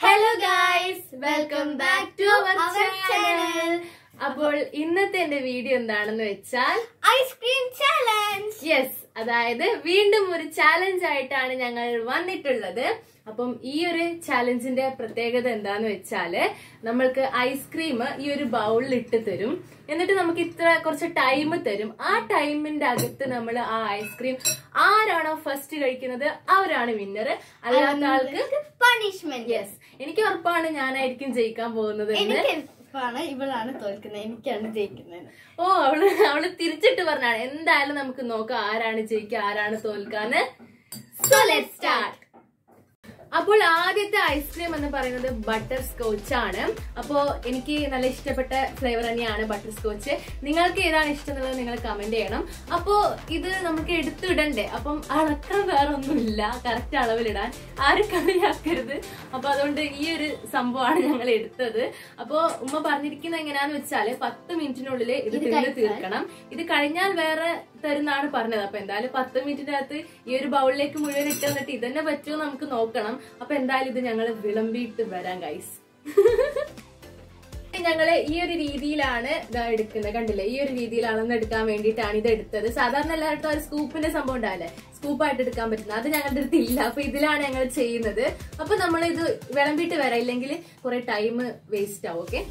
Hello guys, welcome back to our channel. അപ്പോൾ ഇന്നത്തെ എന്റെ വീഡിയോ എന്താണെന്ന് വെച്ചാൽ ഐസ്ക്രീം ചാലഞ്ച്. യെസ്, അതായത് വീണ്ടും ഒരു ചാലഞ്ച് ആയിട്ടാണ് ഞങ്ങൾ വന്നിട്ടുള്ളത്. അപ്പം ഈ ഒരു ചാലഞ്ചിന്റെ പ്രത്യേകത എന്താന്ന് വെച്ചാല് നമ്മൾക്ക് ഐസ്ക്രീം ഈ ഒരു ബൗളിൽ ഇട്ട് തരും. എന്നിട്ട് നമുക്ക് കുറച്ച് ടൈം തരും. ആ ടൈമിന്റെ അകത്ത് നമ്മൾ ആ ഐസ്ക്രീം ആരാണോ ഫസ്റ്റ് കഴിക്കുന്നത് അവരാണ് വിന്നർ. അല്ലാത്ത ആൾക്ക് പണിഷ്മെന്റ്. യെസ്, എനിക്ക് ഉറപ്പാണ് ഞാനായിരിക്കും ജയിക്കാൻ പോകുന്നത്. ഇവളാണ് തോൽക്കുന്നത്, എനിക്കാണ് ജയിക്കുന്നത്. ഓ, അവള് തിരിച്ചിട്ട് പറഞ്ഞാണ്. എന്തായാലും നമുക്ക് നോക്കാം ആരാണ് ജയിക്കുക ആരാണ് തോൽക്കാന്ന്. So let's start. അപ്പോൾ ആദ്യത്തെ ഐസ്ക്രീം എന്ന് പറയുന്നത് ബട്ടർ സ്കോച്ച് ആണ്. അപ്പോ എനിക്ക് നല്ല ഇഷ്ടപ്പെട്ട ഫ്ലേവർ തന്നെയാണ് ബട്ടർ സ്കോച്ച്. നിങ്ങൾക്ക് ഏതാണ് ഇഷ്ടം എന്നുള്ളത് നിങ്ങൾ കമന്റ് ചെയ്യണം. അപ്പോ ഇത് നമുക്ക് എടുത്തിടണ്ടേ, അപ്പം അളക്കം വേറെ ഒന്നുമില്ല, കറക്റ്റ് അളവിലിടാൻ ആരും കളിയാക്കരുത്. അപ്പൊ അതുകൊണ്ട് ഈ ഒരു സംഭവമാണ് ഞങ്ങൾ എടുത്തത്. അപ്പോ ഉമ്മ പറഞ്ഞിരിക്കുന്നത് എങ്ങനെയാന്ന് വെച്ചാല് 10 മിനിറ്റിനുള്ളിൽ ഇത് തിന്ന് തീർക്കണം. ഇത് കഴിഞ്ഞാൽ വേറെ തരുന്നാണ് പറഞ്ഞത്. അപ്പൊ എന്തായാലും 10 മിനിറ്റിന്റെ അകത്ത് ഈ ഒരു ബൗളിലേക്ക് മുഴുവൻ ഇട്ട് വന്നിട്ട് ഇതന്നെ പറ്റുമോ നമുക്ക് നോക്കണം. അപ്പൊ എന്തായാലും ഇത് ഞങ്ങൾ വിളമ്പിയിട്ട് വരാം ഗൈസ്. ഞങ്ങള് ഈ ഒരു രീതിയിലാണ് ഇത് എടുക്കുന്നത്. കണ്ടില്ലേ, ഈ ഒരു രീതിയിൽ അളന്നെടുക്കാൻ വേണ്ടിയിട്ടാണ് ഇത് എടുത്തത്. സാധാരണ എല്ലായിടത്തും ഒരു സ്കൂപ്പിന്റെ സംഭവം ഉണ്ടാവില്ലേ, സ്കൂപ്പായിട്ട് എടുക്കാൻ പറ്റുന്നത്, അത് ഞങ്ങളുടെ അടുത്ത് ഇല്ല. അപ്പൊ ഇതിലാണ് ഞങ്ങൾ ചെയ്യുന്നത്. അപ്പൊ നമ്മൾ ഇത് വിളമ്പിയിട്ട് വരാം, ഇല്ലെങ്കിൽ കുറെ ടൈം വേസ്റ്റ് ആവും. ഓക്കെ,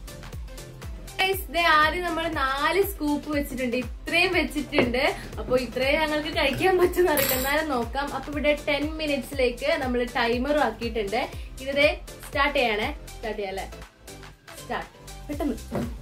ആദ്യം നമ്മൾ 4 സ്കൂപ്പ് വെച്ചിട്ടുണ്ട്, ഇത്രയും വെച്ചിട്ടുണ്ട്. അപ്പൊ ഇത്രയും ഞങ്ങൾക്ക് കഴിക്കാൻ പറ്റുന്ന അറിയില്ല, എന്നാലും നോക്കാം. അപ്പൊ ഇവിടെ 10 മിനിറ്റ്സിലേക്ക് നമ്മൾ ടൈമറും ആക്കിയിട്ടുണ്ട്. ഇത് സ്റ്റാർട്ട് ചെയ്യണേ. സ്റ്റാർട്ട് ചെയ്യാല്ലേ, സ്റ്റാർട്ട് പെട്ടെന്ന്.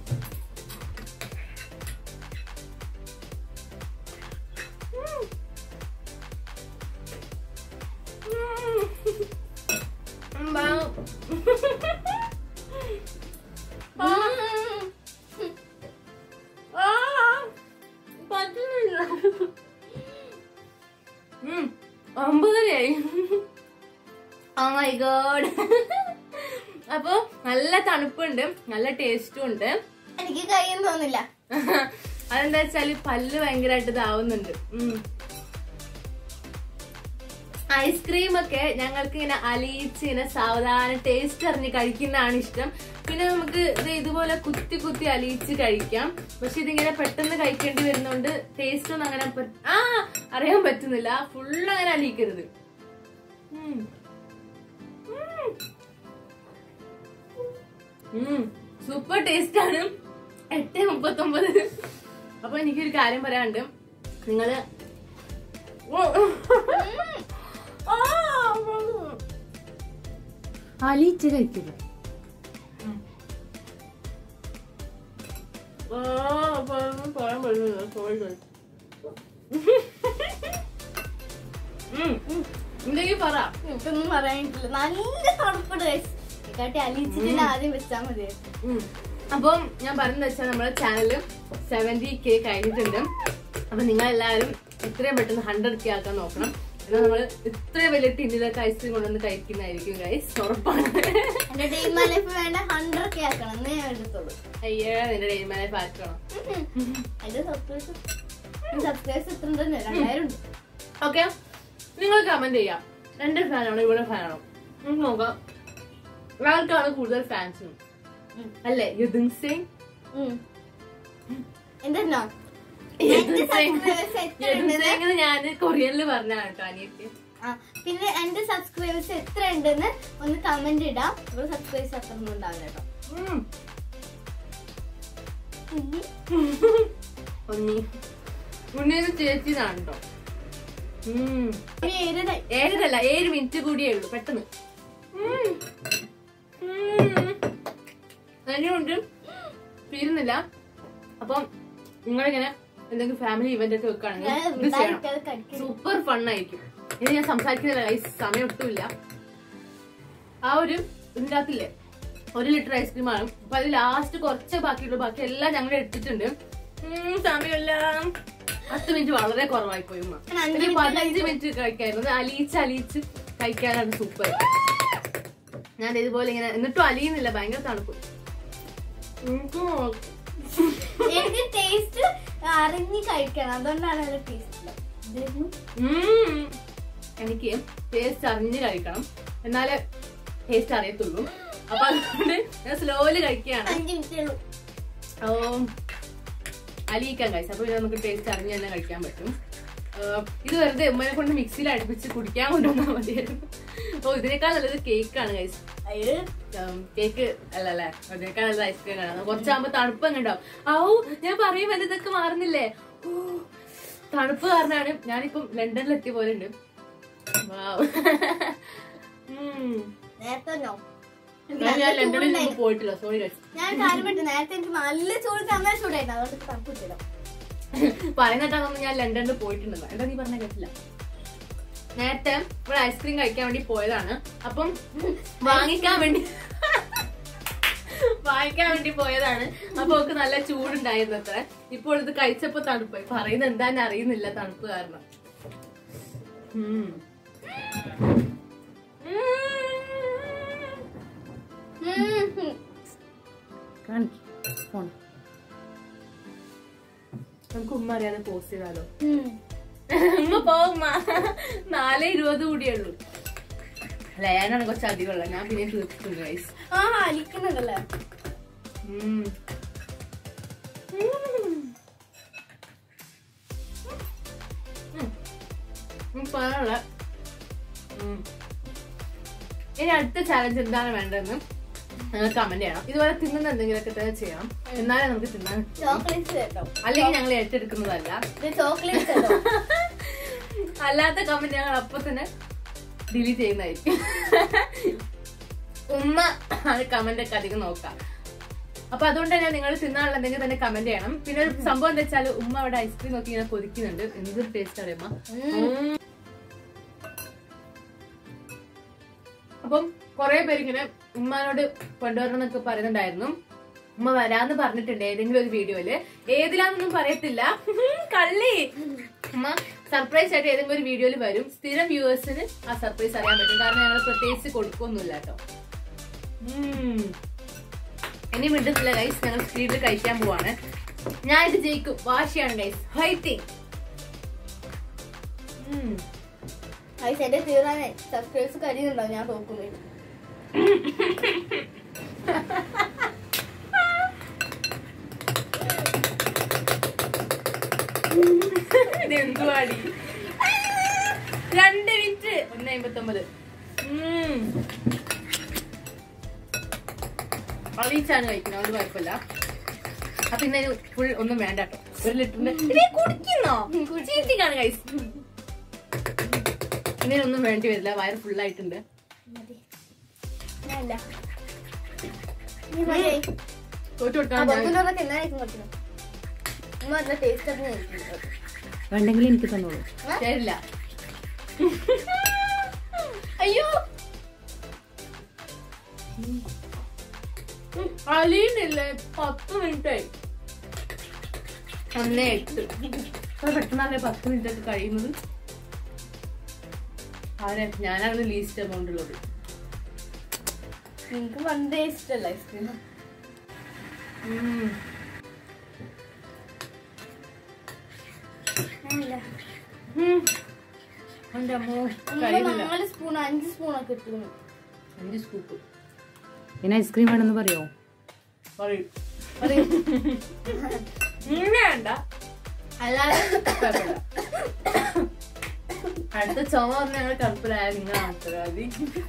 Oh my god. അപ്പൊ നല്ല തണുപ്പുണ്ട്, നല്ല ടേസ്റ്റും ഉണ്ട്. എനിക്ക് കഴിയാൻ തോന്നില്ല. അതെന്താ വെച്ചാല് പല്ല് ഭയങ്കരമായിട്ട് ഇതാവുന്നുണ്ട്. ഐസ്ക്രീം ഒക്കെ ഞങ്ങൾക്ക് ഇങ്ങനെ അലിയിച്ച് ഇങ്ങനെ സാവധാനം ടേസ്റ്റ് അറിഞ്ഞ് കഴിക്കുന്നതാണ് ഇഷ്ടം. പിന്നെ നമുക്ക് ഇത് ഇതുപോലെ കുത്തി കുത്തി അലിയിച്ച് കഴിക്കാം. പക്ഷെ ഇതിങ്ങനെ പെട്ടെന്ന് കഴിക്കേണ്ടി വരുന്നോണ്ട് ടേസ്റ്റ് ഒന്നും അങ്ങനെ അറിയാൻ പറ്റുന്നില്ല. ഫുള്ള് അങ്ങനെ അലിയിക്കരുത്. സൂപ്പർ ടേസ്റ്റ് ആണ്. 8:39. അപ്പൊ എനിക്കൊരു കാര്യം പറയാനുണ്ട്. നിങ്ങള് അലിയിച്ച് കഴിക്കരുത്. എന്തെങ്കിലും പറ. എനിക്കൊന്നും പറയാനിട്ടില്ല. നല്ല തണുപ്പുണ്ട്. അലിയിച്ചിട്ട് ആദ്യം വെച്ചാൽ മതി. അപ്പം ഞാൻ പറയുന്നത് വെച്ചാൽ നമ്മളെ ചാനല് 70K കഴിഞ്ഞിട്ടുണ്ട്. അപ്പൊ നിങ്ങളെല്ലാവരും എത്രയും പെട്ടെന്ന് 100K ആക്കാൻ നോക്കണം. എന്നാൽ നമ്മള് ഇത്രയും വലിയ ടിന്നിലൊക്കെ ഐസ്ക്രീം കൊണ്ടുവന്ന് കഴിക്കുന്നതായിരിക്കും ഗൈസ്, ഉറപ്പാണ്. എന്റെ ഡെയിം മൈ ലൈഫ് വേണ്ട 100K ആക്കണം എന്നേ ഞാൻ എടുത്തോളൂ. അയ്യോ, നിന്റെ ഡെയിം മൈ ലൈഫ് ആക്കണം. എന്റെ സബ്സ്ക്രൈബേഴ്സ് എത്ര ഉണ്ട്? 2000 ഉണ്ട്. ഓക്കെ, നിങ്ങൾ കമന്റ് ചെയ്യാം. എന്റെ ഫാനാണോ ഇവിടെ ഫാനാണോ നമുക്ക് നോക്കാം. ആർക്കാണ് കൂടുതൽ ഫാൻസ് അല്ലേ? എന്തെന്നോ ഞാൻ കൊറിയനില് പറഞ്ഞാണ് കേട്ടോ അനിയത്തി. പിന്നെ എന്റെ സബ്സ്ക്രൈബേഴ്സ് എത്ര ഉണ്ടെന്ന് ഒന്ന് കമന്റ് ഇടാം. ഇവിടെ സബ്സ്ക്രൈബേഴ്സ് അത്ര ഒന്നും ഉണ്ടാവില്ല കേട്ടോ. ഉണ്ണിയുടെ ചേച്ചിതാണ് കേട്ടോ. 7 മിനിറ്റ് കൂടിയേ ഉള്ളൂ, പെട്ടെന്ന്. അതിനുകൊണ്ട് തീരുന്നില്ല. അപ്പം നിങ്ങളിങ്ങനെ എന്തെങ്കിലും ഫാമിലി ഇവന്റ് ഒക്കെ വെക്കുകയാണെങ്കിൽ സൂപ്പർ ഫണ്ണായിരിക്കും. ഇത് ഞാൻ സംസാരിക്കുന്നില്ല, സമയം ഒട്ടുമില്ല. ആ ഒരു ഇതിനകത്തില്ലേ 1 ലിറ്റർ ഐസ്ക്രീമാണ്. അപ്പൊ അത് ലാസ്റ്റ് കുറച്ച് ബാക്കിയുള്ളൂ, ബാക്കി എല്ലാം ഞങ്ങൾ എടുത്തിട്ടുണ്ട്. സമയമില്ല. 10 മിനിറ്റ് വളരെ കുറവായിപ്പോയി. 15 മിനിറ്റ് കഴിക്കായിരുന്നു. അലിയിച്ച് കഴിക്കാനാണ് സൂപ്പർ. ഞാൻ ഇതുപോലെ ഇങ്ങനെ എന്നിട്ടും അലിയുന്നില്ല, ഭയങ്കര തണുപ്പ്. എനിക്ക് ടേസ്റ്റ് അറിഞ്ഞ് കഴിക്കണം, അതുകൊണ്ടാണ് ടേസ്റ്റ്. എനിക്ക് ടേസ്റ്റ് അറിഞ്ഞ് കഴിക്കണം, എന്നാലേ ടേസ്റ്റ് അറിയത്തുള്ളൂ. അപ്പൊ അതുകൊണ്ട് ഞാൻ സ്ലോയില് കഴിക്കുകയാണ്. 5 മിനിറ്റേ ഉള്ളൂ. അലിയിക്കാൻ കഴിച്ചു. അപ്പൊ നമുക്ക് ടേസ്റ്റ് അറിഞ്ഞ് തന്നെ കഴിക്കാൻ പറ്റും. ഇത് വെറുതെ ഉമ്മനെ കൊണ്ട് മിക്സിയിൽ അടുപ്പിച്ച് കുടിക്കാൻ കൊണ്ടുവന്നാൽ മതിയായിരുന്നു. ഓ ഇതിനേക്കാൾ നല്ലത് കേക്കാണ് കഴിച്ചു. കേക്ക് അല്ലല്ലേ, അതിനേക്കാൾ നല്ലത് ഐസ്ക്രീം ആണ്. കുറച്ചാകുമ്പോ തണുപ്പ് തന്നെ ഉണ്ടാവും. ഞാൻ പറയും ഇതൊക്കെ മാറുന്നില്ലേ. തണുപ്പ് കാരണമാണ്. ഞാനിപ്പം ലണ്ടനിൽ എത്തിയ പോലെ ഉണ്ട്. ഞാൻ ലണ്ടനിൽ പോയിട്ടില്ല. സോറി കഴിച്ചു. ഞാൻ കാര്യം പറ്റും. നേരത്തെ എനിക്ക് നല്ല ചൂട് സമയം ചൂടായിരുന്നു. അതുകൊണ്ട് തണുപ്പ് കിട്ടില്ല. പറയുന്നിട്ടാണെന്ന് ഞാൻ ലണ്ടനിൽ പോയിട്ടുണ്ടെന്ന്. എന്താ നീ പറഞ്ഞ കേട്ടില്ല. നേരത്തെ ഇവിടെ ഐസ്ക്രീം കഴിക്കാൻ വേണ്ടി പോയതാണ്. അപ്പം വാങ്ങിക്കാൻ വേണ്ടി പോയതാണ്. അപ്പൊ ഒക്കെ നല്ല ചൂടുണ്ടായിരുന്നു അത്ര. ഇപ്പോൾ ഇത് കഴിച്ചപ്പോ തണുപ്പായി. പറയുന്നത് എന്താന്ന് അറിയുന്നില്ല തണുപ്പ് കാരണം. നമുക്ക് ഉമ്മ അറിയാതെ പോസ്റ്റ് ചെയ്താലോ? ഉമ്മ പോവുമ്മ. 4:20 കൂടിയേ ഉള്ളൂ. ലയാനാണ് കുറച്ച് അധികമുള്ള. ഞാൻ പിന്നെ തീർത്തിട്ടുണ്ട് ഗൈസ്. അലിക്കുന്നുണ്ടല്ലേ. പറയാനുള്ള ഇനി അടുത്ത ചാലഞ്ച് എന്താണ് വേണ്ടതെന്ന് നിങ്ങൾ കമന്റ് ചെയ്യണം. ഇതുപോലെ തിന്നുന്ന എന്തെങ്കിലുമൊക്കെ തന്നെ ചെയ്യണം. എന്നാലേ നമുക്ക് തിന്നാൻ. അല്ലെങ്കിൽ ഞങ്ങൾ ഏറ്റെടുക്കുന്നതല്ല. അല്ലാത്ത കമന്റ് ഞങ്ങൾ അപ്പൊ തന്നെ ഡിലീറ്റ് ചെയ്യുന്നതായിരിക്കും. ഉമ്മ അത് കമന്റ് ഒക്കെ അധികം നോക്കാം. അപ്പൊ അതുകൊണ്ട് തന്നെ നിങ്ങൾ തിന്നാനുള്ള എന്തെങ്കിലും തന്നെ കമന്റ് ചെയ്യണം. പിന്നെ ഒരു സംഭവം എന്താ വെച്ചാൽ ഉമ്മ അവിടെ ഐസ്ക്രീം നോക്കി ഇങ്ങനെ കൊതിക്കുന്നുണ്ട്. എന്തൊരു ടേസ്റ്റ് അറിയാമ. അപ്പം കുറെ പേരിങ്ങനെ ഉമ്മാനോട് കൊണ്ടുവരണം എന്നൊക്കെ പറയുന്നുണ്ടായിരുന്നു. ഉമ്മ വരാന്ന് പറഞ്ഞിട്ടുണ്ട് ഏതെങ്കിലും ഒരു വീഡിയോയില്. ഏതിലാന്നൊന്നും പറയത്തില്ല. കള്ളി. ഉമ്മ സർപ്രൈസ് ആയിട്ട് ഏതെങ്കിലും ഒരു വീഡിയോയിൽ വരും. സ്ഥിരം വ്യൂവേഴ്സിന് ആ സർപ്രൈസ് അറിയാൻ പറ്റും. കാരണം ഞങ്ങൾ പ്രത്യേകിച്ച് കൊടുക്കൊന്നുമില്ല കേട്ടോ. ഇനി മിണ്ടത്തില്ല ഗൈസ്. ഞങ്ങൾ സ്പീഡിൽ കഴിക്കാൻ പോവാണ്. ഞാൻ ഇത് ജയിക്കും. വാശിയാണ് ഗൈസ്. ഫൈറ്റിംഗ്. എന്റെ തീർന്നാണ് സബ്സ്ക്രൈബേഴ്സ് കരിയുന്നുണ്ടാവും ഞാൻ തോക്കുന്നത്. ഇതെന്തുവാടി. 2 മിനിറ്റ് 1:59. അളിയിച്ചാണ് കഴിക്കുന്നത്. അത് കുഴപ്പമില്ല. അപ്പൊ ഇന്ന് ഫുൾ ഒന്നും വേണ്ട കേട്ടോ. 1 ലിറ്ററിന്റെ കുടിക്കുന്നോ? ചീറ്റിക്കാണ് കഴിച്ചു. ഇങ്ങനെയൊന്നും വേണ്ടി വരില്ല. വയറ് ഫുള്ളായിട്ടുണ്ട്. വേണ്ടെങ്കിൽ എനിക്ക് തന്നോളൂ. തരില്ല. അയ്യോ അലിയുന്നില്ലേ. 10 മിനിറ്റായി. 1:08. പെട്ടെന്നല്ലേ 10 മിനിറ്റ് ഒക്കെ കഴിയുന്നത്. ഞാനാണ് ലീസ്റ്റ് എമൗണ്ട് ഉള്ളത്. എനിക്ക് പണ്ടേ ഇഷ്ടമല്ല ഐസ്ക്രീം. എന്റെ അമ്മോ 4 സ്പൂൺ 5 സ്പൂണൊക്കെ ഇട്ടു. 5 സ്കൂപ്പ്. പിന്നെ ഐസ്ക്രീം വേണമെന്ന് പറയോ? വേണ്ട. അല്ലാതെ അടുത്ത ചുമ പറഞ്ഞ ഞങ്ങൾ കറുപ്പിലായ നിങ്ങൾ ഉത്തരവാദി.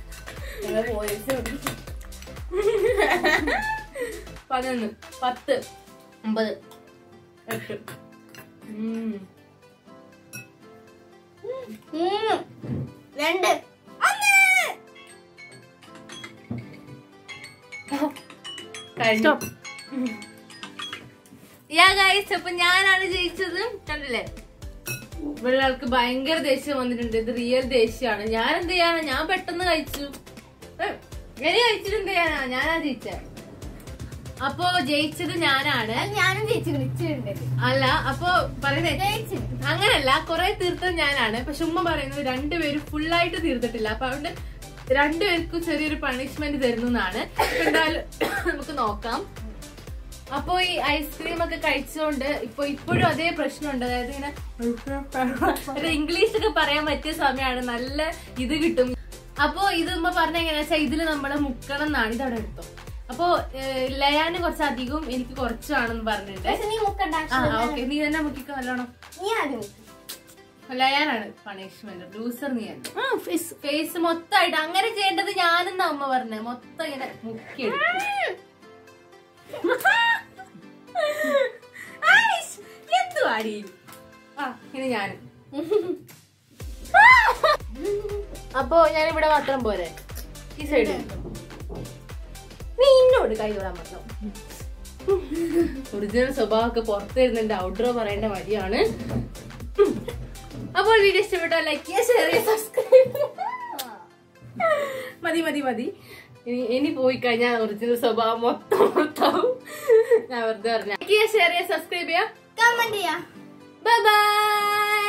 11 10 9 8 3 2 അപ്പൊ ഞാനാണ് ജയിച്ചത്. കണ്ടില്ലേ, ഇവിടെ ആൾക്ക് ഭയങ്കര ദേഷ്യം വന്നിട്ടുണ്ട്. ഇത് റിയൽ ദേഷ്യമാണ്. ഞാൻ എന്ത് ചെയ്യാനാ? ഞാൻ പെട്ടെന്ന് കഴിച്ചു. ഇനി കഴിച്ചിട്ട് എന്ത് ചെയ്യാനാ? ഞാനാ ജയിച്ച. അപ്പൊ ജയിച്ചത് ഞാനാണ്. ഞാനും ജയിച്ചിട്ടുണ്ട്. അല്ല, അപ്പൊ പറയുന്നത് അങ്ങനല്ല, കൊറേ തീർത്തത് ഞാനാണ്. പക്ഷെ ഉമ്മ പറയുന്നത് 2 പേരും ഫുള്ളായിട്ട് തീർത്തിട്ടില്ല. അപ്പൊ അതുകൊണ്ട് 2 പേർക്കും ചെറിയൊരു പണിഷ്മെന്റ് തരുന്നതാണ്. എന്തായാലും നമുക്ക് നോക്കാം. അപ്പൊ ഈ ഐസ്ക്രീം ഒക്കെ കഴിച്ചുകൊണ്ട് ഇപ്പോഴും അതേ പ്രശ്നമുണ്ട്. അതായത് ഇങ്ങനെ ഇംഗ്ലീഷ് ഒക്കെ പറയാൻ പറ്റിയ സമയമാണ്. നല്ല ഇത് കിട്ടും. അപ്പൊ ഇത് ഉമ്മ പറഞ്ഞ എങ്ങനെയാ വെച്ചാൽ ഇതില് നമ്മള് മുക്കണം എന്നാണ്. ഇതവിടെ എടുത്തോ. അപ്പൊ ലയാന് കുറച്ചധികവും എനിക്ക് കുറച്ചാണെന്ന് പറഞ്ഞിട്ടുണ്ട്. നീ മുക്കണ്ട. ഓക്കെ, നീ തന്നെ മുക്കിക്കോ നല്ലോണം. നീ ആദ്യം ലയാനാണ് പണിഷ്മെന്റ്, ലൂസർ നീ ഫേസ് മൊത്തമായിട്ട് അങ്ങനെ ചെയ്യേണ്ടത് ഞാനെന്നാ അമ്മ പറഞ്ഞേ. മൊത്തം ഇങ്ങനെ മുക്കിയെടുക്കും. എന്തുവാടി? ഇനി ഞാൻ അപ്പൊ ഞാനിവിടെ മാത്രം പോരെ, ഈ സൈഡ് നീ ഇന്നോട് കൈ തൊടാൻ പറഞ്ഞു. ഒറിജിനൽ സ്വഭാവമൊക്കെ പുറത്തിരുന്നുണ്ട്, ഔട്ട്ഡോർ പറയേണ്ട മടിയാണ്. അപ്പോൾ വീഡിയോ ഇഷ്ടപ്പെട്ടാൽ ലൈക്ക് ചെയ്യുക, ഷെയർ ചെയ്യുക, സബ്സ്ക്രൈബ്. മതി മതി മതി. ഇനി പോയി കഴിഞ്ഞാൽ ഒറിജിനൽ സ്വഭാവം മൊത്തം ഞാൻ വെറുതെ പറഞ്ഞ. ലൈക്ക് ചെയ്യുക, ഷെയർ ചെയ്യുക, സബ്സ്ക്രൈബ് ചെയ്യുക, കമന്റ് ചെയ്യാം. Bye by.